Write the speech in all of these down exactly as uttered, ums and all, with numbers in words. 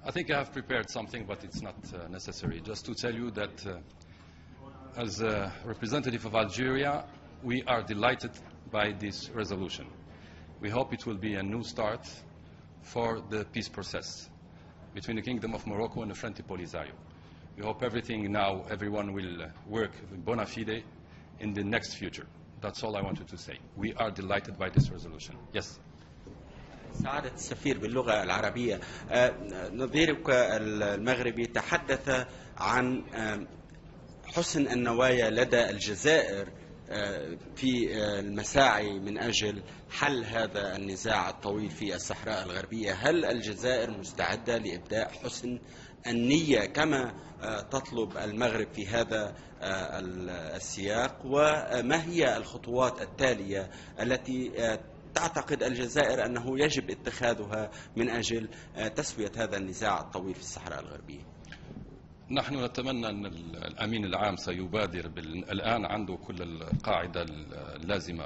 I think I have prepared something, but it's not uh, necessary. Just to tell you that uh, as a representative of Algeria, we are delighted by this resolution. We hope it will be a new start for the peace process between the Kingdom of Morocco and the Frente Polisario. We hope everything now, everyone will uh, work bona fide in the next future. That's all I wanted to say. We are delighted by this resolution. Yes. سعادة السفير باللغة العربية، نظيرك المغربي تحدث عن حسن النوايا لدى الجزائر في المساعي من أجل حل هذا النزاع الطويل في الصحراء الغربية. هل الجزائر مستعدة لإبداء حسن النية كما تطلب المغرب في هذا السياق؟ وما هي الخطوات التالية التي تعتقد الجزائر أنه يجب اتخاذها من أجل تسوية هذا النزاع الطويل في الصحراء الغربية؟ نحن نتمنى أن الأمين العام سيبادر الآن، عنده كل القاعدة اللازمة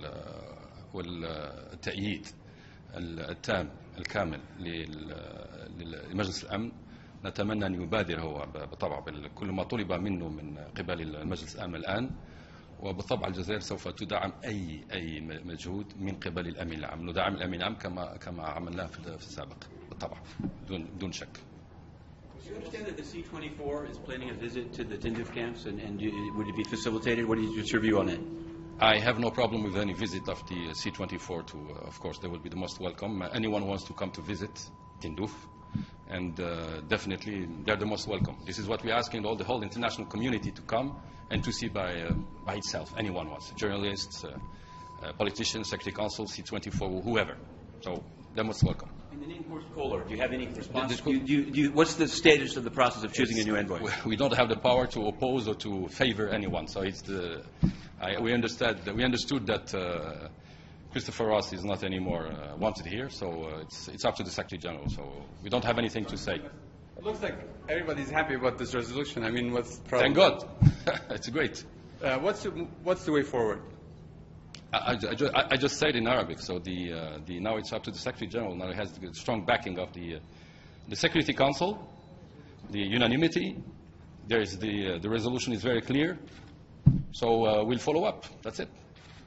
والتأييد التام الكامل لمجلس الأمن. نتمنى أن يبادر هو بالطبع بكل ما طلب منه من قبل المجلس الأمن الآن، وبالطبع الجزائر سوف تدعم أي أي مجهود من قبل الأمين العام. ندعم الأمين العام كما كما عملناه في السابق بالطبع بدون بدون شك. Do you understand that the C twenty-four is planning a visit to the Tindouf camps, and, and would it be facilitated? What is your view on it? I have no problem with any visit of the C twenty-four to, uh, of course, they will be the most welcome. Uh, anyone who wants to come to visit Tindouf, and uh, definitely they're the most welcome. This is what we're asking all the whole international community to come and to see by, uh, by itself. Anyone wants, journalists, uh, uh, politicians, Secretary Council, C twenty-four, whoever. So they're most welcome. And the name Horst Kohler, do you have any response? Do you, do you, do you, what's the status of the process of choosing it's, a new envoy? We don't have the power to oppose or to favor anyone. So it's the, I, we, understood that, we understood that uh, Christopher Ross is not anymore uh, wanted here, so uh, it's, it's up to the Secretary General. So we don't have anything to say. It looks like everybody's happy about this resolution. I mean, what's the problem? Thank God. It's great. Uh, what's, the, what's the way forward? I, I, I just said in Arabic, so the, uh, the, now it's up to the Secretary General. Now it has the strong backing of the, uh, the Security Council, the unanimity. There is the, uh, the resolution is very clear. So uh, we'll follow up. That's it.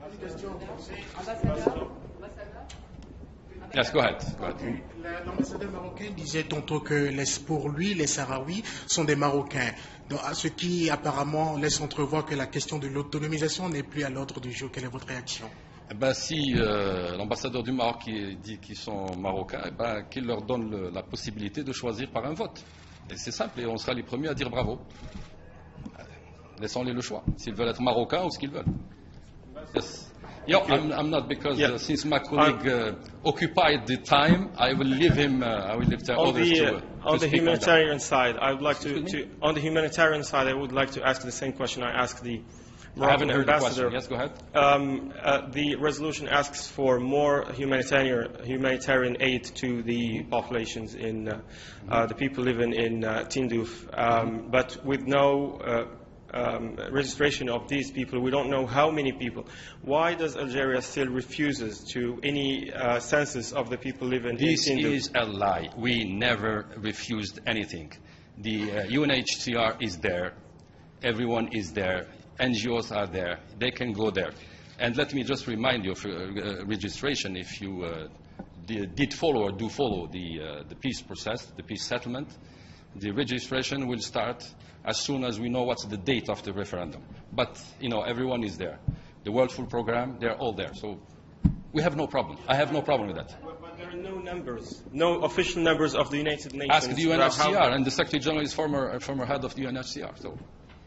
Yes, go ahead. Go ahead. L'ambassadeur marocain disait tantôt que les, pour lui, les Sahraouis sont des Marocains. Donc, ce qui apparemment laisse entrevoir que la question de l'autonomisation n'est plus à l'ordre du jour. Quelle est votre réaction? Eh ben, si euh, l'ambassadeur du Maroc qui dit qu'ils sont Marocains, eh ben, qu'il leur donne le, la possibilité de choisir par un vote. Et c'est simple, et on sera les premiers à dire bravo. Laissons-les le choix, s'ils veulent être Marocains ou ce qu'ils veulent. Yes. Yeah, I'm, I'm not, because yeah. uh, since my colleague uh, occupied the time, I will leave him. Uh, I will leave on others the, to, uh, uh, to on the humanitarian on side, I would like to, to. On the humanitarian side, I would like to ask the same question I asked the I haven't heard ambassador. The question. Yes, go ahead. Um, uh, the resolution asks for more humanitarian humanitarian aid to the populations in uh, uh, the people living in uh, Tindouf, um, but with no. Uh, Um, registration of these people. We don't know how many people. Why does Algeria still refuses to any uh, census of the people living this in Tindouf? This is a lie. We never refused anything. The uh, U N H C R is there. Everyone is there. N G Os are there. They can go there. And let me just remind you of uh, registration. If you uh, did follow or do follow the, uh, the peace process, the peace settlement, the registration will start as soon as we know what's the date of the referendum. But, you know, everyone is there. The World Food Programme, they're all there. So we have no problem. I have no problem with that. But, but there are no numbers, no official numbers of the United Nations. Ask the U N H C R, and the Secretary General is former, former head of the U N H C R. So.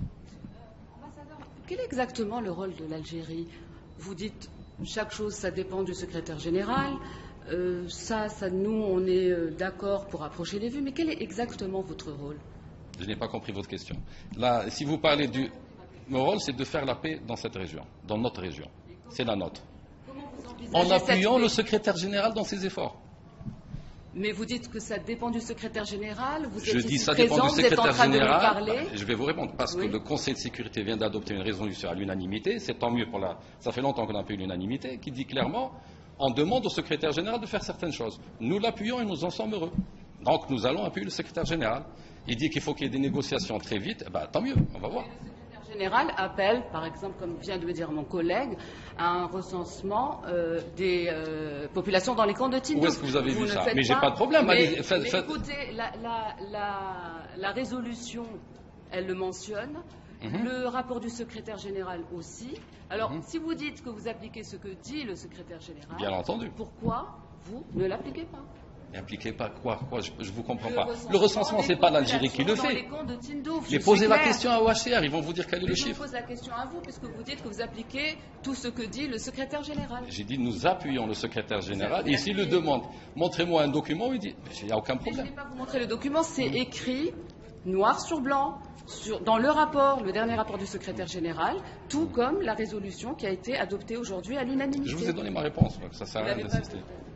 Quel est exactement le rôle de l'Algérie? Vous dites chaque chose, ça dépend du secrétaire général. Euh, ça, ça, nous, on est euh, d'accord pour approcher les vues, mais quel est exactement votre rôle? Je n'ai pas compris votre question. Là, si vous parlez du... Mon rôle, c'est de faire la paix dans cette région, dans notre région. C'est la nôtre. En appuyant le secrétaire général dans ses efforts. Mais vous dites que ça dépend du secrétaire général. Vous êtes je ici dis ça présent, dépend du secrétaire vous êtes en train général. De nous parler. Je vais vous répondre parce oui. que le Conseil de sécurité vient d'adopter une résolution à l'unanimité. C'est tant mieux pour la. Ça fait longtemps qu'on n'a pas eu l'unanimité, qui dit clairement, on demande au secrétaire général de faire certaines choses. Nous l'appuyons et nous en sommes heureux. Donc nous allons appuyer le secrétaire général. Il dit qu'il faut qu'il y ait des négociations très vite. Eh ben, tant mieux, on va voir. Le secrétaire général appelle, par exemple, comme vient de me dire mon collègue, à un recensement euh, des euh, populations dans les camps de Tindouf. Où est-ce que vous avez vu ne ça? faites Mais j'ai pas de problème. Mais, Allez, faites- mais faites- écoutez, la, la- la- la résolution, elle le mentionne. Mhm. Le rapport du secrétaire général aussi. Alors, si vous dites que vous appliquez ce que dit le secrétaire général, Bien entendu. pourquoi vous ne l'appliquez pas? Impliquez pas quoi, quoi Je ne vous comprends Le pas. recensement Le recensement, des c'est pas l'Algérie qui le populations dans fait. les camps de Tindouf, Mais je posez suis la claire. question à O H C R, ils vont vous dire quel est le Mais je chiffre. pose la question à vous, puisque vous dites que vous appliquez tout ce que dit le secrétaire général. J'ai dit nous appuyons le secrétaire général. Vous Et s'il le appuyez. demande, montrez-moi un document, il dit il n'y a aucun Mais je ne problème. vais pas vous montrer le document, c'est écrit noir sur blanc sur- dans le rapport, le dernier rapport du secrétaire général, tout comme la résolution qui a été adoptée aujourd'hui à l'unanimité. Je vous ai donné ma réponse, donc ça sert à Vous rien n'avez pas- d'insister.